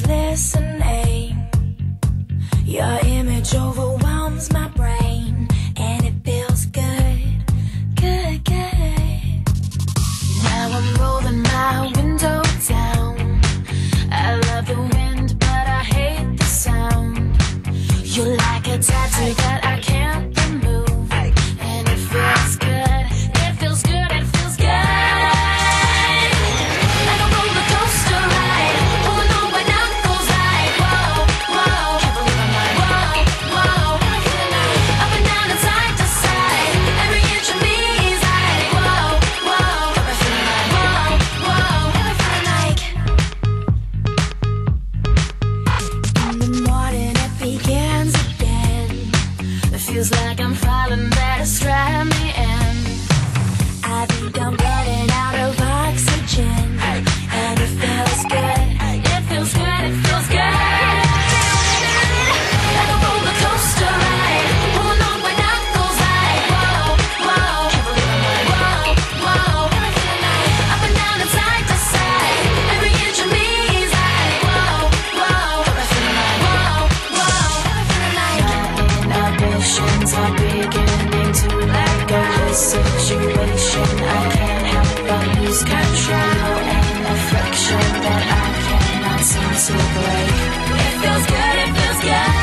who's listening. Your image overwhelms my brain, and it feels good, good, good. Now I'm rolling my window down. I love the wind, but I hate the sound. You're like a tattoo that I can't remove, and it feels good, it feels good, it feels good. Like a roller coaster ride, pulling on my knuckles like whoa, whoa. Can't believe I'm like whoa, whoa. Up and down and side to side, every inch of me is like whoa, whoa. Got me feeling like whoa, whoa. Got me feeling like in the morning it begins again. It feels like I'm falling, better strap me in. I think I'm running out of oxygen, and it feels good, it feels good, it feels good. Like a roller coaster ride, pulling on my knuckles like whoa, whoa. Can't believe I'm like whoa, whoa. Up and down and side to side, every inch of me is like whoa, whoa. Got me feeling like whoa, whoa. My inhibitions are beginning to let go. This situation I can't help but lose control, and a friction that I cannot seem to break. It feels good, it feels good.